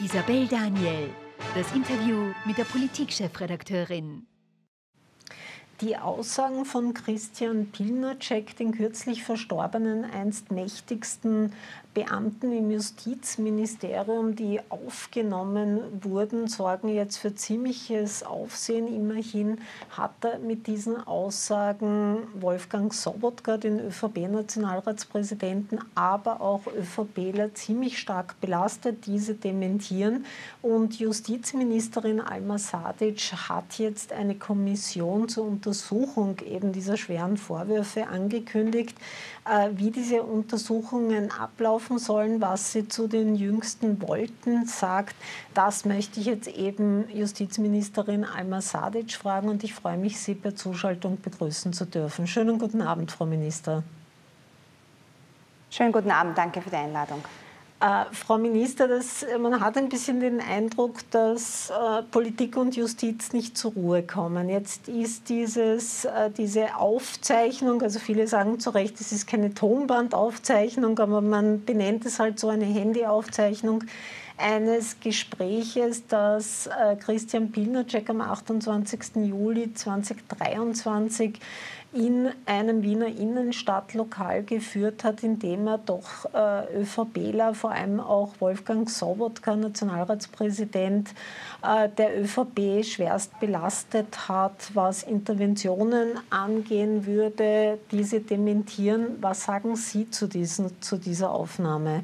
Isabel Daniel, das Interview mit der Politikchefredakteurin. Die Aussagen von Christian Pilnacek, den kürzlich verstorbenen, einst mächtigsten Beamten im Justizministerium, die aufgenommen wurden, sorgen jetzt für ziemliches Aufsehen. Immerhin hat er mit diesen Aussagen Wolfgang Sobotka, den ÖVP-Nationalratspräsidenten, aber auch ÖVPler ziemlich stark belastet. Diese dementieren. Und Justizministerin Alma Sadic hat jetzt eine Kommission zur Untersuchung eben dieser schweren Vorwürfe angekündigt. Wie diese Untersuchungen ablaufen sollen, was sie zu den jüngsten wollten, sagt, das möchte ich jetzt eben Justizministerin Alma Sadic fragen und ich freue mich, Sie per Zuschaltung begrüßen zu dürfen. Schönen guten Abend, Frau Minister. Schönen guten Abend, danke für die Einladung. Frau Minister, man hat ein bisschen den Eindruck, dass Politik und Justiz nicht zur Ruhe kommen. Jetzt ist diese Aufzeichnung, also viele sagen zu Recht, es ist keine Tonbandaufzeichnung, aber man benennt es halt so eine Handyaufzeichnung eines Gespräches, das Christian Pilnacek am 28. Juli 2023 in einem Wiener Innenstadtlokal geführt hat, in dem er doch ÖVPler, vor allem auch Wolfgang Sobotka, Nationalratspräsident der ÖVP, schwerst belastet hat, was Interventionen angehen würde, diese dementieren. Was sagen Sie zu dieser Aufnahme?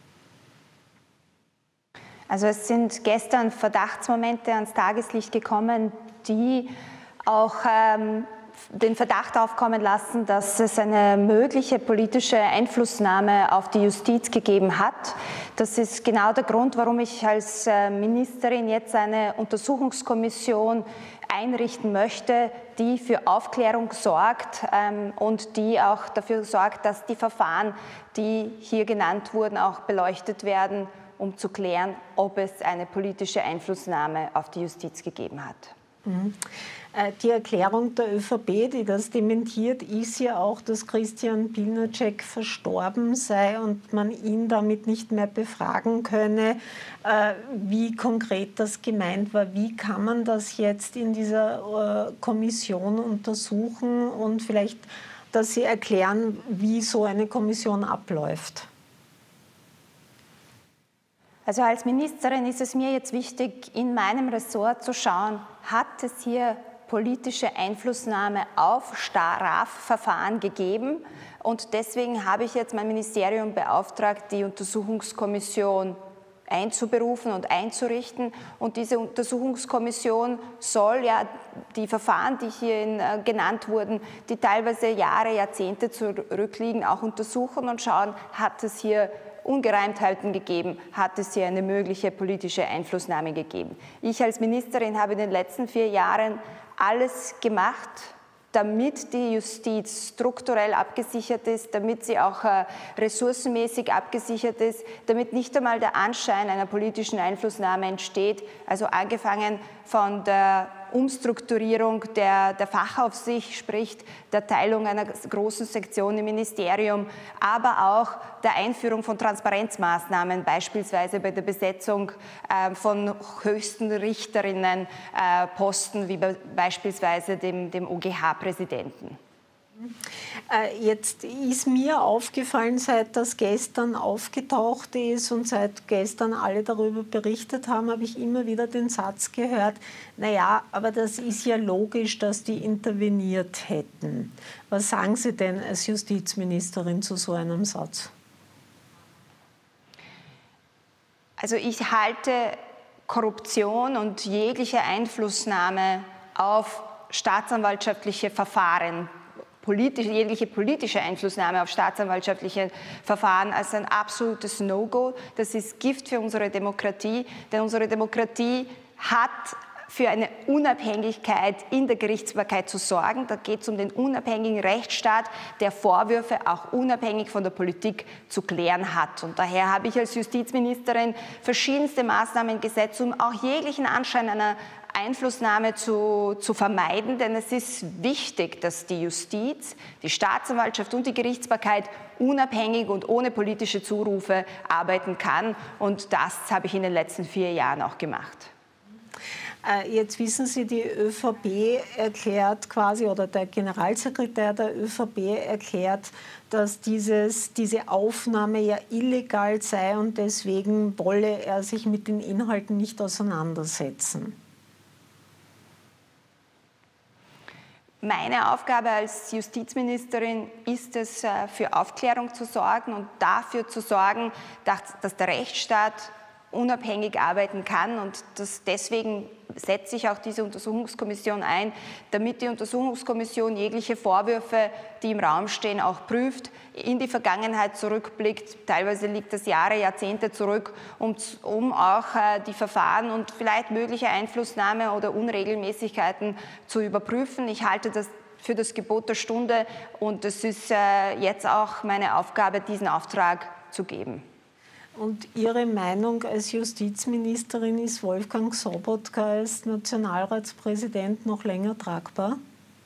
Also es sind gestern Verdachtsmomente ans Tageslicht gekommen, die auch den Verdacht aufkommen lassen, dass es eine mögliche politische Einflussnahme auf die Justiz gegeben hat. Das ist genau der Grund, warum ich als Ministerin jetzt eine Untersuchungskommission einrichten möchte, die für Aufklärung sorgt und die auch dafür sorgt, dass die Verfahren, die hier genannt wurden, auch beleuchtet werden, um zu klären, ob es eine politische Einflussnahme auf die Justiz gegeben hat. Die Erklärung der ÖVP, die das dementiert, ist ja auch, dass Christian Pilnacek verstorben sei und man ihn damit nicht mehr befragen könne, wie konkret das gemeint war. Wie kann man das jetzt in dieser Kommission untersuchen und vielleicht, dass Sie erklären, wie so eine Kommission abläuft? Also als Ministerin ist es mir jetzt wichtig, in meinem Ressort zu schauen, hat es hier politische Einflussnahme auf Strafverfahren gegeben? Und deswegen habe ich jetzt mein Ministerium beauftragt, die Untersuchungskommission einzuberufen und einzurichten. Und diese Untersuchungskommission soll ja die Verfahren, die hier genannt wurden, die teilweise Jahre, Jahrzehnte zurückliegen, auch untersuchen und schauen, hat es hier Ungereimtheiten gegeben, hat es hier eine mögliche politische Einflussnahme gegeben. Ich als Ministerin habe in den letzten 4 Jahren alles gemacht, damit die Justiz strukturell abgesichert ist, damit sie auch ressourcenmäßig abgesichert ist, damit nicht einmal der Anschein einer politischen Einflussnahme entsteht. Also angefangen von der Umstrukturierung der Fachaufsicht, sprich der Teilung einer großen Sektion im Ministerium, aber auch der Einführung von Transparenzmaßnahmen, beispielsweise bei der Besetzung von höchsten Richterinnenposten, wie beispielsweise dem OGH-Präsidenten. Jetzt ist mir aufgefallen, seit das gestern aufgetaucht ist und seit gestern alle darüber berichtet haben, habe ich immer wieder den Satz gehört, naja, aber das ist ja logisch, dass die interveniert hätten. Was sagen Sie denn als Justizministerin zu so einem Satz? Also ich halte Korruption und jegliche Einflussnahme auf staatsanwaltschaftliche Verfahren, jegliche politische Einflussnahme auf staatsanwaltschaftliche Verfahren als ein absolutes No-Go. Das ist Gift für unsere Demokratie, denn unsere Demokratie hat für eine Unabhängigkeit in der Gerichtsbarkeit zu sorgen. Da geht es um den unabhängigen Rechtsstaat, der Vorwürfe auch unabhängig von der Politik zu klären hat. Und daher habe ich als Justizministerin verschiedenste Maßnahmen gesetzt, um auch jeglichen Anschein einer Einflussnahme zu vermeiden, denn es ist wichtig, dass die Justiz, die Staatsanwaltschaft und die Gerichtsbarkeit unabhängig und ohne politische Zurufe arbeiten kann. Und das habe ich in den letzten 4 Jahren auch gemacht. Jetzt wissen Sie, die ÖVP erklärt quasi, oder der Generalsekretär der ÖVP erklärt, dass diese Aufnahme ja illegal sei und deswegen wolle er sich mit den Inhalten nicht auseinandersetzen. Meine Aufgabe als Justizministerin ist es, für Aufklärung zu sorgen und dafür zu sorgen, dass der Rechtsstaat unabhängig arbeiten kann. Und deswegen setze ich auch diese Untersuchungskommission ein, damit die Untersuchungskommission jegliche Vorwürfe, die im Raum stehen, auch prüft, in die Vergangenheit zurückblickt. Teilweise liegt das Jahre, Jahrzehnte zurück, um auch die Verfahren und vielleicht mögliche Einflussnahme oder Unregelmäßigkeiten zu überprüfen. Ich halte das für das Gebot der Stunde und es ist jetzt auch meine Aufgabe, diesen Auftrag zu geben. Und Ihre Meinung als Justizministerin, ist Wolfgang Sobotka als Nationalratspräsident noch länger tragbar?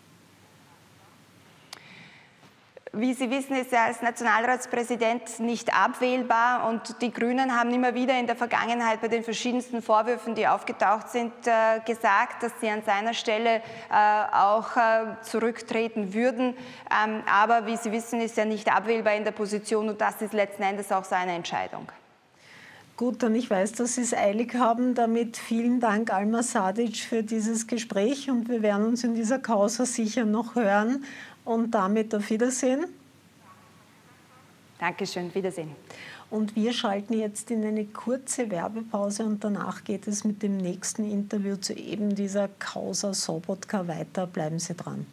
Wie Sie wissen, ist er als Nationalratspräsident nicht abwählbar und die Grünen haben immer wieder in der Vergangenheit bei den verschiedensten Vorwürfen, die aufgetaucht sind, gesagt, dass sie an seiner Stelle auch zurücktreten würden. Aber wie Sie wissen, ist er nicht abwählbar in der Position und das ist letzten Endes auch seine Entscheidung. Gut, dann ich weiß, dass Sie es eilig haben. Damit vielen Dank, Alma Sadic, für dieses Gespräch und wir werden uns in dieser Causa sicher noch hören. Und damit auf Wiedersehen. Dankeschön, Wiedersehen. Und wir schalten jetzt in eine kurze Werbepause und danach geht es mit dem nächsten Interview zu eben dieser Causa Sobotka weiter. Bleiben Sie dran.